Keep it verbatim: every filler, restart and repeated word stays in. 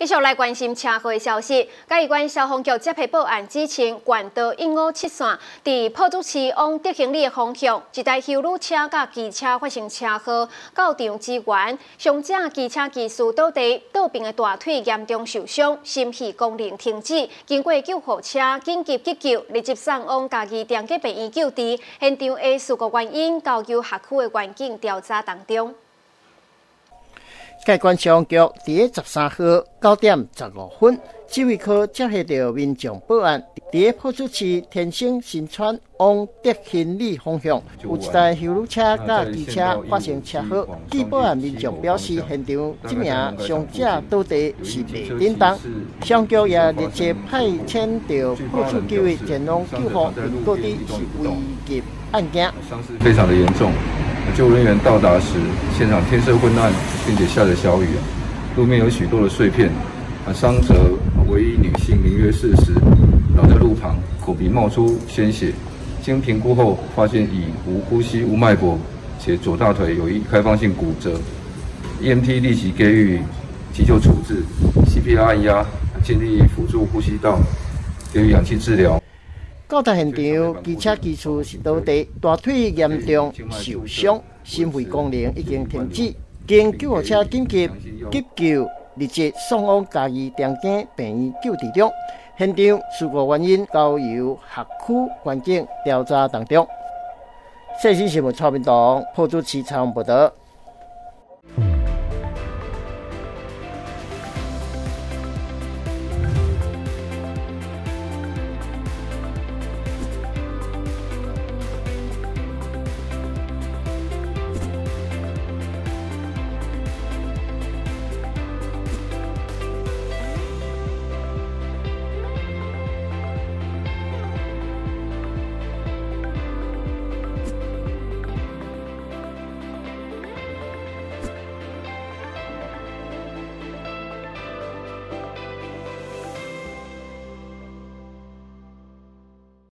继续来关心车祸的消息。嘉义县消防局接获报案，指称县道一五七线，伫朴子市往德行里的方向，一台休旅车甲机车发生车祸，到场支援，伤者机车技师倒地，倒边的大腿严重受伤，心肺功能停止。经过救护车紧急急救，立即送往嘉义长庚病院救治。现场的事故原因，交由辖区的环境调查当中。 介关消防局伫个十三号九点十五分，指挥科接获到民众报案，伫个朴子市天星新村往德兴里方向，有一台休旅车甲机车发生车祸。据报案民众表示，现场这名伤者倒地是被叮当，消防局也立即派遣到朴子救援前往救护，并告知是危急案件。 伤势非常的严重。 救护人员到达时，现场天色昏暗，并且下着小雨，路面有许多的碎片。啊，伤者唯一女性，年约四十，倒在路旁，口鼻冒出鲜血。经评估后，发现已无呼吸、无脉搏，且左大腿有一开放性骨折。E M T 立即给予急救处置 ，C P R 按压，建立辅助呼吸道，给予氧气治疗。 到达现场，机车技师是倒地，大腿严重受伤，心肺功能已经停止。经救护车紧急急救，立即送往嘉义长庚病院救治中。现场事故原因交由辖区环境调查当中。细心新闻蔡明堂，朴子市采访报道。